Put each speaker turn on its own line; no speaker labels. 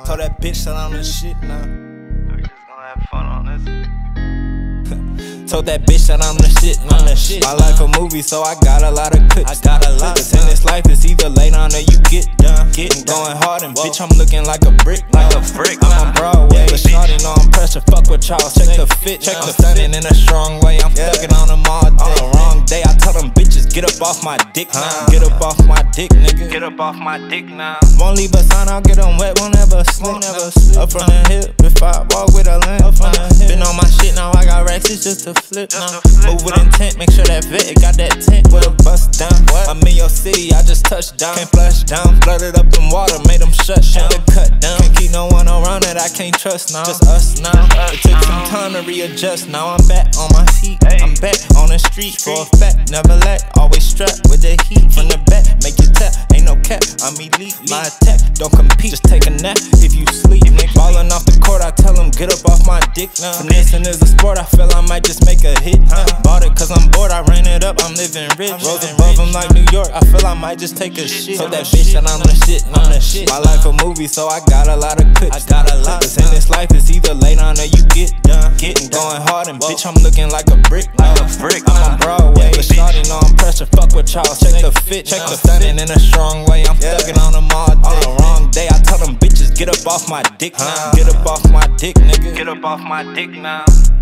Told that bitch that I'm the shit now.
We just gonna have fun on this.
Told that bitch that I'm the shit, My life a movie, so I got a lot of clips. Cause in this life, it's either lay down or you get done. I'm going hard and bitch, I'm looking like a brick. I'm on Broadway, but shawty know I'm pressure. Fuck with y'all, check the fit. I'm stuntin in a strong way, I'm thuggin on them all day. On the wrong day, I tell them bitches, get up off my dick now. Get up off my dick, nigga.
Get up off my dick now.
Won't leave a sign, I'll get them wet, won't ever slip. Up from the hip, if I walk with a limp. Been on my shit, now I got racks, it's just a flip now. Move with intent, make sure that vette got that tint with a bust down. I'm in your city, I just touched down. Can't flush down, flooded up in water, made them shut down. The cut down, can't keep no one around that I can't trust now. Just us now. It took some time to readjust, now I'm back on my feet. I'm back on the street for a fact, never lack. Always strapped with the heat from the back, make you tap. Ain't no cap, I'm elite. My attack, don't compete, just take a nap if you sleep. Ballin' off the court, I tell them get up off my dick now. Finessing is a sport, I feel I might just make a hit. Bought it cause I'm bored, I ran it up, I'm living rich. Rose above them like New York, I feel I might just take a shit. Told that bitch that I'm the shit, My life a movie, so I got a lot of clips. Cause in this life, it's either lay down or you get done. I'm going hard and bitch, I'm looking like a brick. I'm on Broadway, but shawty know I'm pressure. Fuck with y'all, check the fit. I'm stuntin in a strong way, I'm thuggin on them all day. On the wrong day, I tell them bitches, get up off my dick now. Get up off my dick, nigga.
Get up off my dick now.